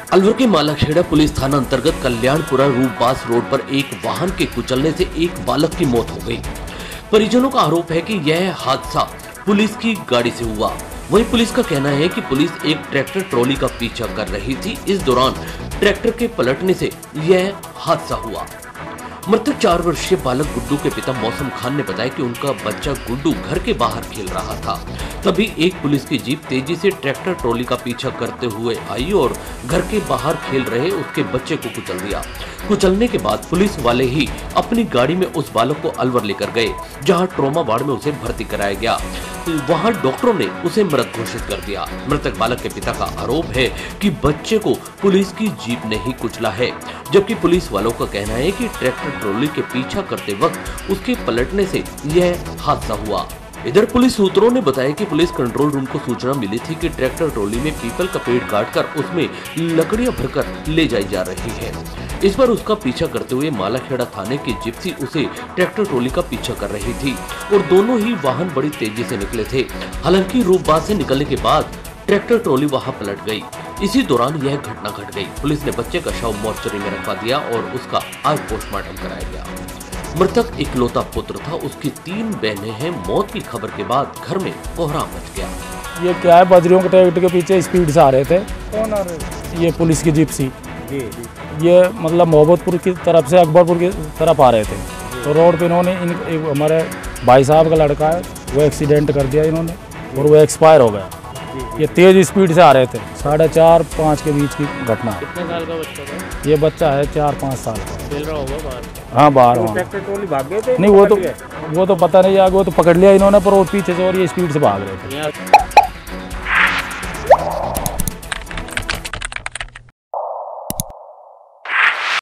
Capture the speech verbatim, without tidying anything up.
अलवर के मालाखेड़ा पुलिस थाना अंतर्गत कल्याणपुरा रूपबास रोड पर एक वाहन के कुचलने से एक बालक की मौत हो गई। परिजनों का आरोप है कि यह हादसा पुलिस की गाड़ी से हुआ। वहीं पुलिस का कहना है कि पुलिस एक ट्रैक्टर ट्रॉली का पीछा कर रही थी। इस दौरान ट्रैक्टर के पलटने से यह हादसा हुआ। मृतक चार वर्षीय बालक गुड्डू के पिता मौसम खान ने बताया कि उनका बच्चा गुड्डू घर के बाहर खेल रहा था। तभी एक पुलिस की जीप तेजी से ट्रैक्टर ट्रॉली का पीछा करते हुए आई और घर के बाहर खेल रहे उसके बच्चे को कुचल दिया। कुचलने के बाद पुलिस वाले ही अपनी गाड़ी में उस बालक को अलवर लेकर गए, जहां ट्रॉमा वार्ड में उसे भर्ती कराया गया। वहां डॉक्टरों ने उसे मृत घोषित कर दिया। मृतक बालक के पिता का आरोप है कि बच्चे को पुलिस की जीप ने ही कुचला है, जबकि पुलिस वालों का कहना है कि ट्रैक्टर ट्रॉली के पीछा करते वक्त उसके पलटने से यह हादसा हुआ। इधर पुलिस सूत्रों ने बताया कि पुलिस कंट्रोल रूम को सूचना मिली थी कि ट्रैक्टर ट्रॉली में पीपल का पेड़ काटकर उसमें लकड़ियां भरकर ले जाई जा रही है। इस पर उसका पीछा करते हुए मालाखेड़ा थाने की जिप्सी उसे ट्रैक्टर ट्रॉली का पीछा कर रही थी और दोनों ही वाहन बड़ी तेजी से निकले थे। हालांकि रूपबास से निकलने के बाद ट्रैक्टर ट्रॉली वहां पलट गई। इसी दौरान यह घटना घट गई। पुलिस ने बच्चे का शव मोर्चरी में रखवा दिया और उसका आज पोस्टमार्टम कराया गया। मृतक इकलौता पुत्र था, उसकी तीन बहनें हैं। मौत की खबर के बाद घर में कोहराम मच गया। ये क्या है, बजरियों के ट्रैक्टर के पीछे स्पीड से आ रहे थे। कौन आ रहे थे? ये पुलिस की जिप्सी। ये मतलब मोहब्बतपुर की तरफ से अकबरपुर की तरफ आ रहे थे। तो रोड पे इन्होंने इन हमारे भाई साहब का लड़का है, वो एक्सीडेंट कर दिया इन्होंने और वो एक्सपायर हो गया। ये तेज स्पीड से आ रहे थे। साढ़े चार पाँच के बीच की घटना है। कितने साल का बच्चा था? ये बच्चा है चार पाँच साल का। खेल रहा होगा बाहर? हाँ बाहर। तो ट्रैक्टर ट्रॉली भाग गए थे? नहीं वो तो वो तो पता नहीं, आगे वो तो पकड़ लिया इन्होंने, पर वो पीछे से और ये स्पीड से भाग रहे थे।